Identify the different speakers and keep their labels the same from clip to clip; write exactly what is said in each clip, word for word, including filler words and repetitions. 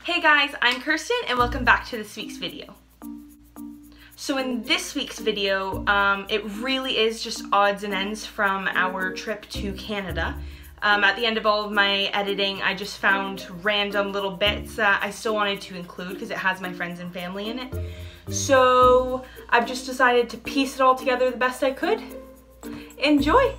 Speaker 1: Hey guys, I'm Kirsten and welcome back to this week's video. So in this week's video, um, it really is just odds and ends from our trip to Canada. Um, at the end of all of my editing, I just found random little bits that I still wanted to include because it has my friends and family in it. So I've just decided to piece it all together the best I could. Enjoy!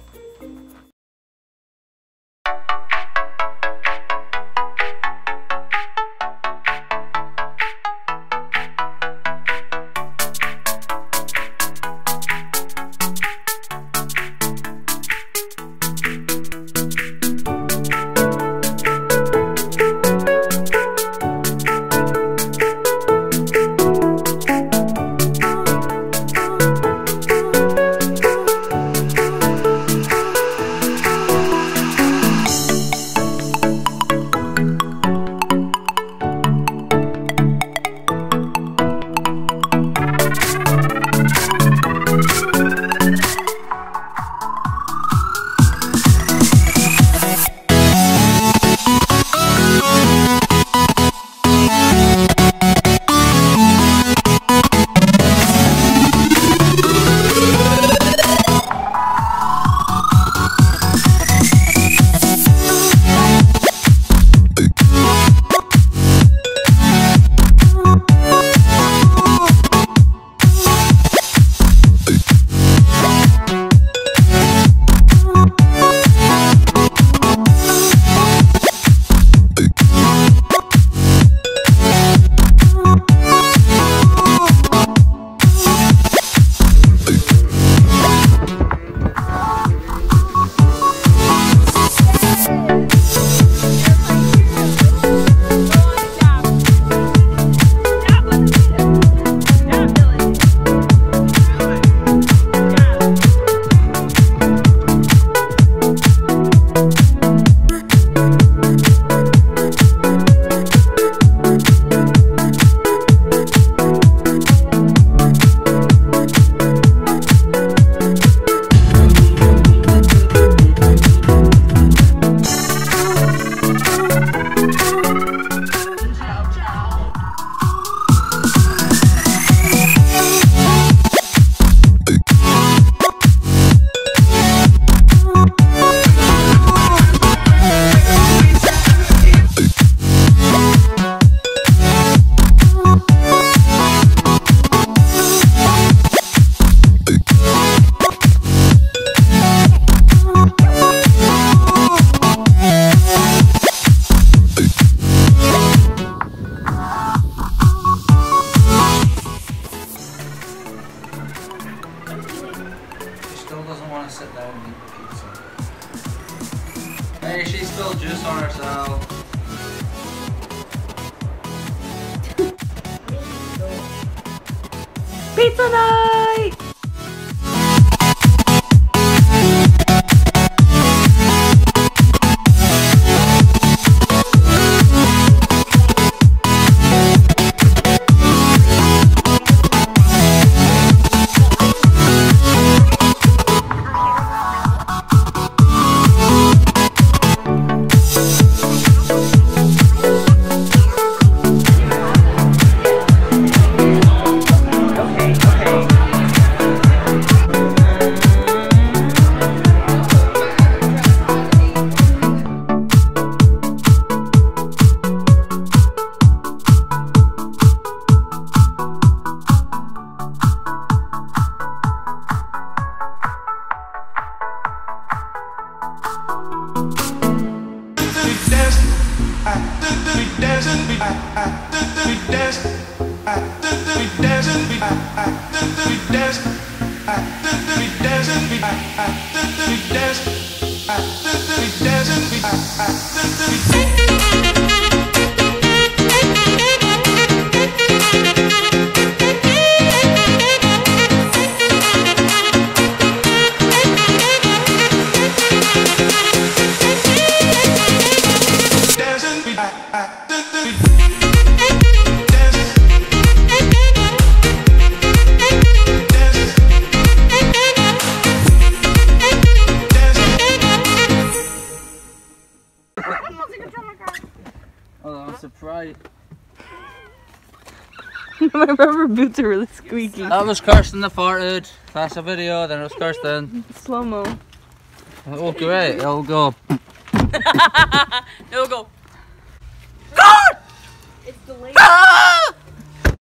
Speaker 2: Sit down and eat pizza. Hey, she spilled juice on herself.
Speaker 1: Pizza night!
Speaker 2: Oh, I'm surprised.
Speaker 1: My rubber boots are really squeaky.
Speaker 2: That was Kirsten that farted. That's a video, then it was Kirsten.
Speaker 1: Slow-mo.
Speaker 2: Oh, great. It'll go.
Speaker 1: It'll go.